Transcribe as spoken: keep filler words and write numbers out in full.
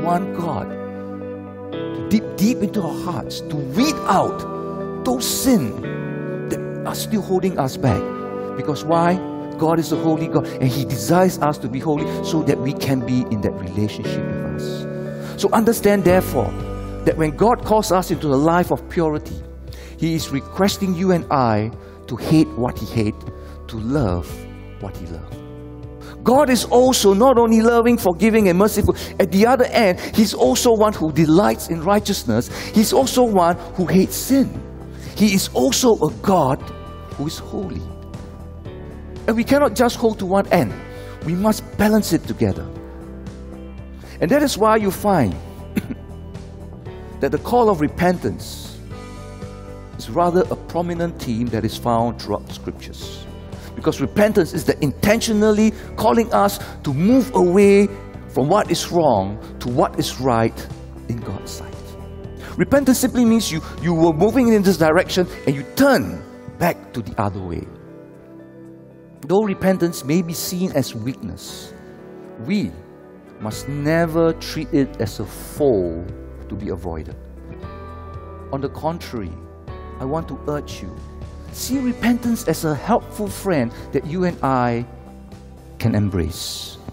want God to deep, deep into our hearts to weed out those sins that are still holding us back. Because why? God is a holy God, and He desires us to be holy so that we can be in that relationship with us. So understand, therefore, that when God calls us into a life of purity, He is requesting you and I to hate what He hates, to love what He loves. God is also not only loving, forgiving, and merciful. At the other end, He's also one who delights in righteousness. He's also one who hates sin. He is also a God who is holy. And we cannot just hold to one end. We must balance it together. And that is why you find that the call of repentance is rather a prominent theme that is found throughout the Scriptures. Because repentance is the intentionally calling us to move away from what is wrong to what is right in God's sight. Repentance simply means you, you were moving in this direction and you turn back to the other way. Though repentance may be seen as weakness, we must never treat it as a foe to be avoided. On the contrary, I want to urge you, see repentance as a helpful friend that you and I can embrace.